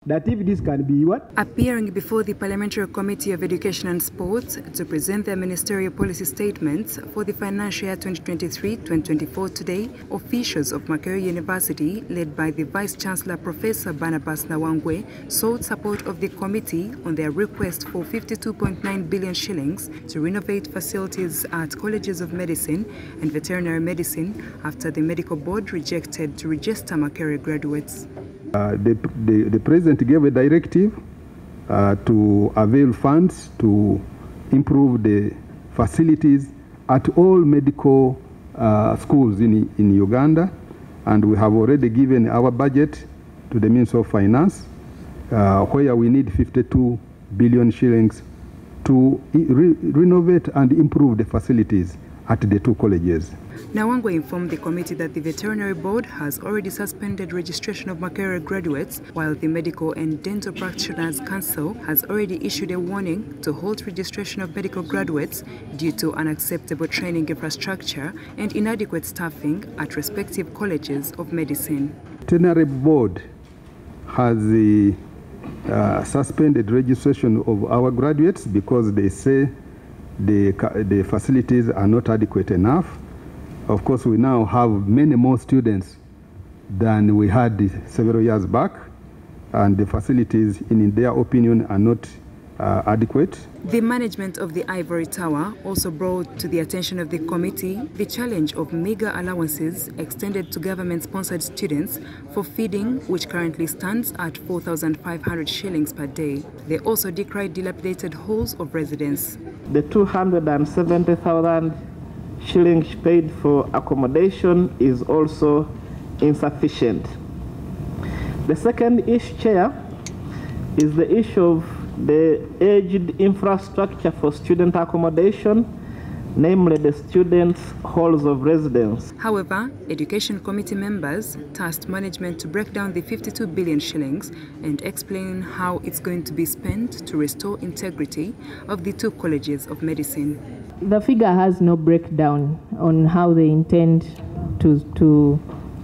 that if this can be what? Appearing before the Parliamentary Committee of Education and Sports to present their ministerial policy statements for the financial year 2023-2024 today, officials of Makerere University, led by the Vice-Chancellor Professor Barnabas Nawangwe, sought support of the committee on their request for 52.9 billion shillings to renovate facilities at colleges of medicine and veterinary medicine after the medical board rejected to register Makerere graduates. The President gave a directive to avail funds to improve the facilities at all medical schools in Uganda, and we have already given our budget to the Ministry of Finance, where we need 52 billion shillings to renovate and improve the facilities at the two colleges. Nawangwe informed the committee that the veterinary board has already suspended registration of Makerere graduates, while the Medical and Dental Practitioners Council has already issued a warning to halt registration of medical graduates due to unacceptable training infrastructure and inadequate staffing at respective colleges of medicine. The veterinary board has suspended registration of our graduates because they say the facilities are not adequate enough. Of course, we now have many more students than we had several years back, and the facilities, in their opinion, are not adequate. The management of the Ivory Tower also brought to the attention of the committee the challenge of meager allowances extended to government-sponsored students for feeding, which currently stands at 4,500 shillings per day. They also decried dilapidated halls of residence. The 270,000 shillings paid for accommodation is also insufficient. The second issue, Chair, is the issue of the aged infrastructure for student accommodation, namely the students' halls of residence. However, Education Committee members tasked management to break down the 52 billion shillings and explain how it's going to be spent to restore integrity of the two colleges of medicine. The figure has no breakdown on how they intend to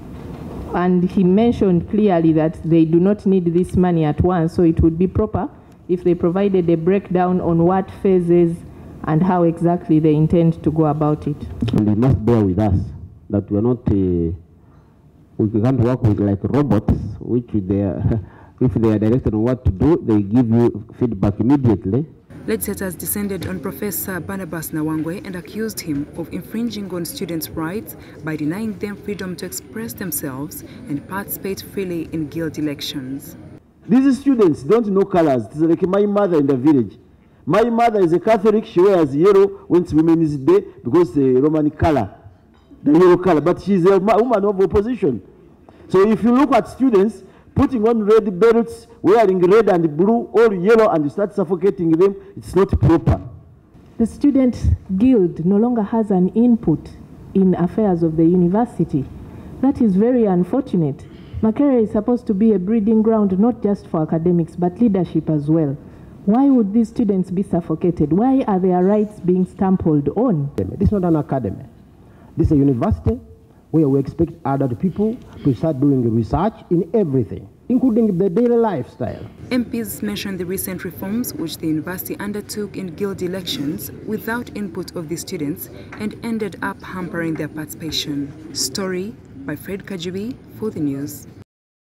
and he mentioned clearly that they do not need this money at once, so it would be proper if they provided a breakdown on what phases and how exactly they intend to go about it. And they must bear with us that we are not, we can't work with like robots, which they are, if they are directed on what to do, they give you feedback immediately. Legislators descended on Professor Barnabas Nawangwe and accused him of infringing on students' rights by denying them freedom to express themselves and participate freely in guild elections. These students don't know colors. It's like my mother in the village. My mother is a Catholic. She wears yellow when it's Women's Day because the Roman color, the yellow color. But she's a woman of opposition. So if you look at students putting on red belts, wearing red and blue or yellow, and you start suffocating them, it's not proper. The student guild no longer has an input in affairs of the university. That is very unfortunate. Makerere is supposed to be a breeding ground not just for academics but leadership as well. Why would these students be suffocated? Why are their rights being trampled on? This is not an academy. This is a university where we expect other people to start doing research in everything, including the daily lifestyle. MPs mentioned the recent reforms which the university undertook in guild elections without input of the students and ended up hampering their participation. Story by Fred Kajubi for the news.